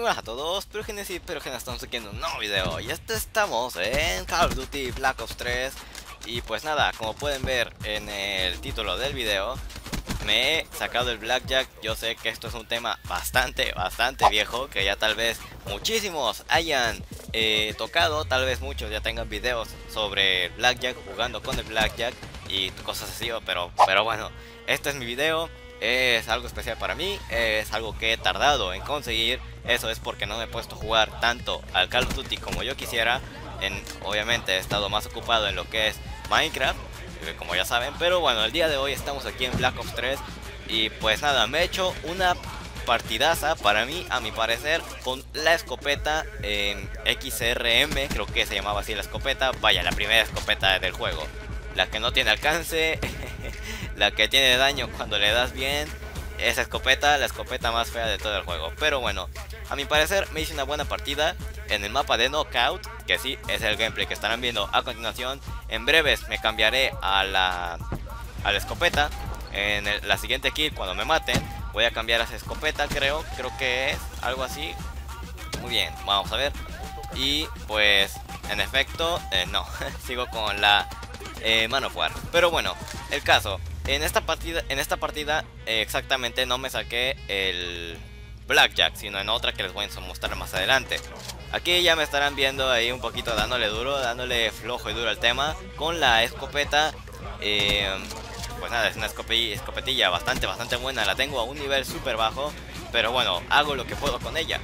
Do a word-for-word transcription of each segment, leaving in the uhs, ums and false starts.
buenas a todos, pero que sí, pero que estamos aquí en un nuevo video. Y este estamos en Call of Duty Black Ops tres. Y pues nada, como pueden ver en el título del video, me he sacado el Blackjack. Yo sé que esto es un tema bastante, bastante viejo, que ya tal vez muchísimos hayan eh, tocado. Tal vez muchos ya tengan videos sobre el Blackjack, jugando con el Blackjack y cosas así. Pero, pero bueno, este es mi video. Es algo especial para mí, es algo que he tardado en conseguir. Eso es porque no me he puesto a jugar tanto al Call of Duty como yo quisiera. en, Obviamente he estado más ocupado en lo que es Minecraft, como ya saben. Pero bueno, el día de hoy estamos aquí en Black Ops tres. Y pues nada, me he hecho una partidaza para mí, a mi parecer, con la escopeta en X R M. Creo que se llamaba así la escopeta. Vaya, la primera escopeta del juego. La que no tiene alcance, la que tiene daño cuando le das bien. Esa escopeta, la escopeta más fea de todo el juego. Pero bueno, a mi parecer me hice una buena partida en el mapa de Knockout, que sí, es el gameplay que estarán viendo a continuación. En breves me cambiaré a la, a la escopeta. En el, la siguiente kill, cuando me maten, voy a cambiar a esa escopeta, creo. Creo que es algo así. Muy bien, vamos a ver. Y pues, en efecto, eh, no, sigo con la eh, Man of War. Pero bueno, el caso, en esta partida, en esta partida eh, exactamente no me saqué el Blackjack, sino en otra que les voy a mostrar más adelante. Aquí ya me estarán viendo ahí un poquito dándole duro, dándole flojo y duro al tema con la escopeta. eh, Pues nada, es una escopetilla bastante, bastante buena. La tengo a un nivel súper bajo, pero bueno, hago lo que puedo con ella.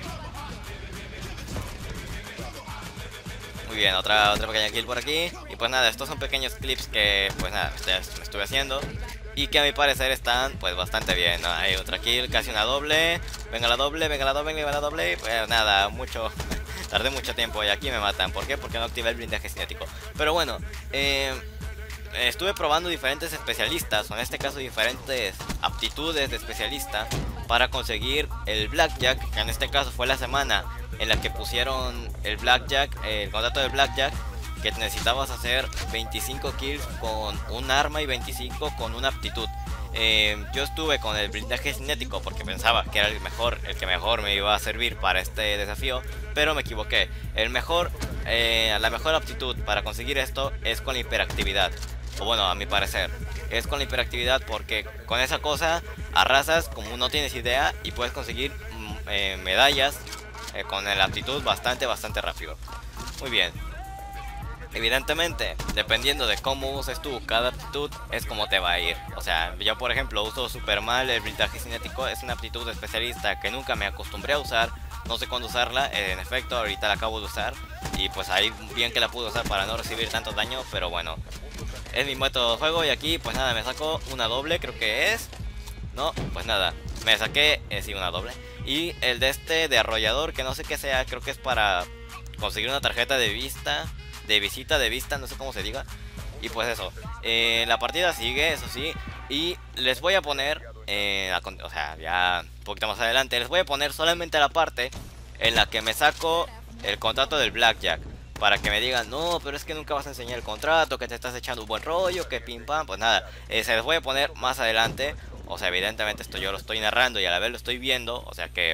Muy bien, otra, otra pequeña kill por aquí. Y pues nada, estos son pequeños clips que pues nada, estuve haciendo y que a mi parecer están pues bastante bien, ¿no? Hay otra kill, casi una doble. Venga la doble, venga la doble, venga la doble. Pues nada, mucho, tardé mucho tiempo y aquí me matan. ¿Por qué? Porque no activé el blindaje cinético. Pero bueno, eh... estuve probando diferentes especialistas, o en este caso diferentes aptitudes de especialista, para conseguir el Blackjack, que en este caso fue la semana en la que pusieron el Blackjack, el contrato del Blackjack, que necesitabas hacer veinticinco kills con un arma y veinticinco con una aptitud. Eh, yo estuve con el blindaje cinético porque pensaba que era el mejor, el que mejor me iba a servir para este desafío, pero me equivoqué. El mejor, eh, la mejor aptitud para conseguir esto es con la hiperactividad. O bueno, a mi parecer es con la hiperactividad, porque con esa cosa arrasas como no tienes idea y puedes conseguir mm, eh, medallas eh, con la aptitud bastante, bastante rápido. Muy bien. Evidentemente, dependiendo de cómo uses tú cada aptitud, es como te va a ir. O sea, yo por ejemplo uso super mal el blindaje cinético. Es una aptitud de especialista que nunca me acostumbré a usar. No sé cuándo usarla, en efecto ahorita la acabo de usar. Y pues ahí bien que la pude usar para no recibir tanto daño. Pero bueno, es mi método de juego. Y aquí pues nada, me saco una doble, creo que es. No, pues nada, me saqué, eh, sí, una doble. Y el de este de arrollador, que no sé qué sea, creo que es para conseguir una tarjeta de vista, de visita, de vista, no sé cómo se diga. Y pues eso, eh, la partida sigue, eso sí. Y les voy a poner, eh, a, o sea, ya un poquito más adelante, les voy a poner solamente la parte en la que me saco el contrato del Blackjack, para que me digan, no, pero es que nunca vas a enseñar el contrato, que te estás echando un buen rollo, que pim pam. Pues nada, eh, se les voy a poner más adelante. O sea, evidentemente esto yo lo estoy narrando y a la vez lo estoy viendo, o sea que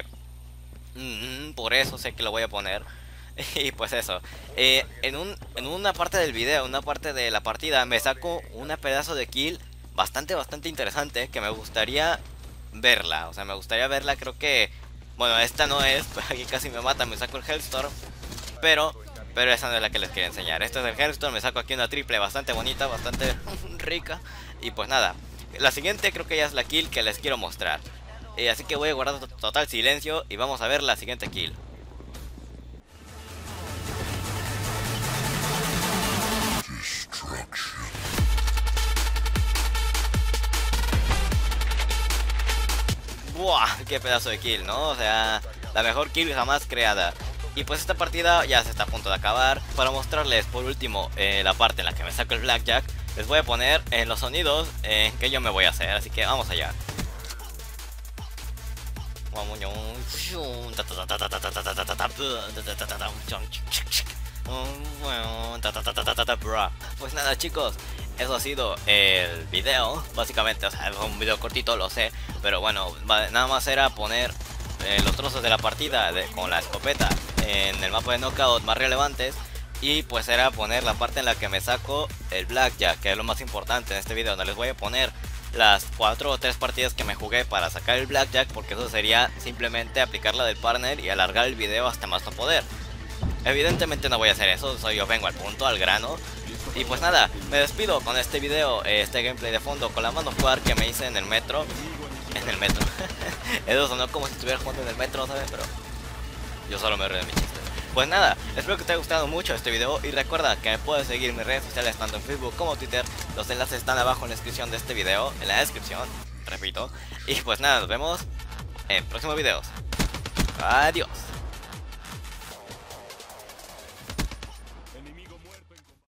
mm, por eso sé que lo voy a poner. Y pues eso, eh, en, un, en una parte del video, una parte de la partida, me saco una pedazo de kill bastante, bastante interesante, que me gustaría verla. O sea, me gustaría verla, creo que, bueno, esta no es, aquí casi me mata, me saco el Hellstorm, pero, pero esa no es la que les quería enseñar. Esta es el Hellstorm, me saco aquí una triple bastante bonita, bastante rica. Y pues nada, la siguiente creo que ya es la kill que les quiero mostrar. eh, Así que voy a guardar total silencio y vamos a ver la siguiente kill. ¡Buah! ¡Qué pedazo de kill!, ¿no? O sea, la mejor kill jamás creada. Y pues esta partida ya se está a punto de acabar. Para mostrarles por último eh, la parte en la que me saco el Blackjack, les voy a poner en eh, los sonidos eh, que yo me voy a hacer. Así que vamos allá. Pues nada chicos, eso ha sido el video, básicamente. O sea, es un video cortito, lo sé, pero bueno, nada más era poner eh, los trozos de la partida de, con la escopeta en el mapa de knockout más relevantes. Y pues era poner la parte en la que me saco el blackjack, que es lo más importante en este video. No les voy a poner las cuatro o tres partidas que me jugué para sacar el blackjack, porque eso sería simplemente aplicar la del partner y alargar el video hasta más no poder. Evidentemente no voy a hacer eso, soy yo vengo al punto, al grano. Y pues nada, me despido con este video, este gameplay de fondo con la mano jugar que me hice en el metro. En el metro. Eso sonó como si estuviera jugando en el metro, ¿saben? Pero yo solo me río de mi chiste. Pues nada, espero que te haya gustado mucho este video y recuerda que me puedes seguir en mis redes sociales tanto en Facebook como Twitter. Los enlaces están abajo en la descripción de este video, en la descripción, repito. Y pues nada, nos vemos en próximos videos. Adiós.